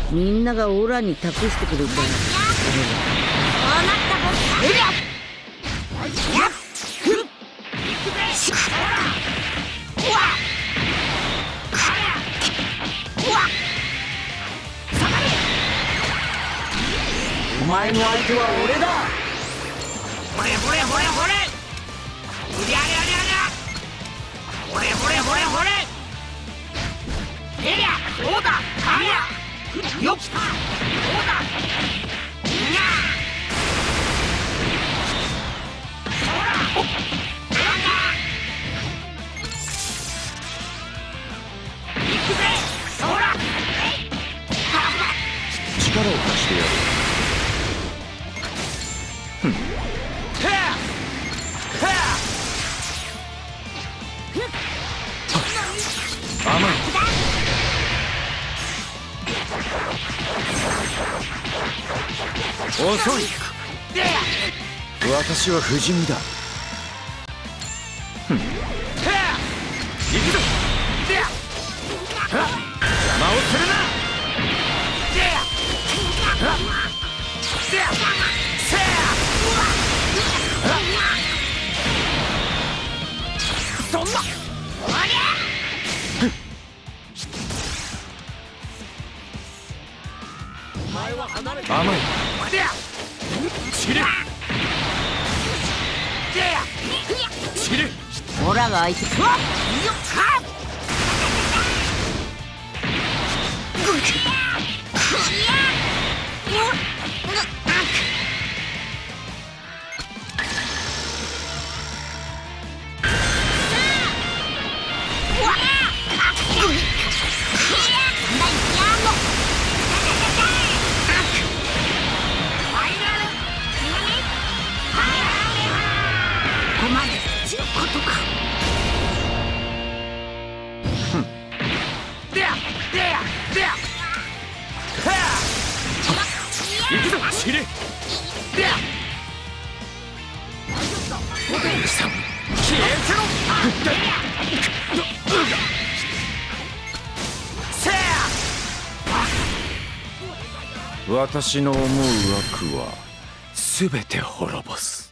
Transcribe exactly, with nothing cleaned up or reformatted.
みんながオラに託してくれたらこうなったボス。えりゃやっふっ行くぜ。うわうわ下がれ。お前の相手は俺だ。ほれほれほれほれ。うりゃりゃりゃりゃ。ほれほれほれほれ。えりゃそうだ。ありゃよっそうだ。にゃそらほっなんだ。行くぜそら。 力を貸してやる。ふん。甘い。遅い。私は不死身だ。ふん。行くぞ。邪魔をするな。そんな。甘い。散れ散れ。 オラが相手。うわっよっはっ行くぞ散れ。さん消えてろ。私の思う悪は全て滅ぼす。